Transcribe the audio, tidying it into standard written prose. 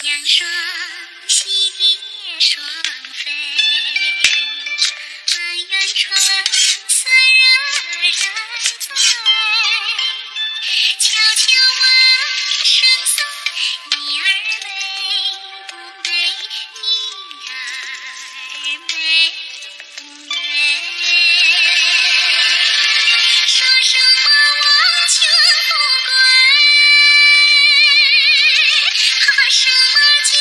阳双，喜蝶双飞。满园春色人醉，悄悄问圣僧：你儿美不美？你儿美不美？说什么王权富贵，怕什么？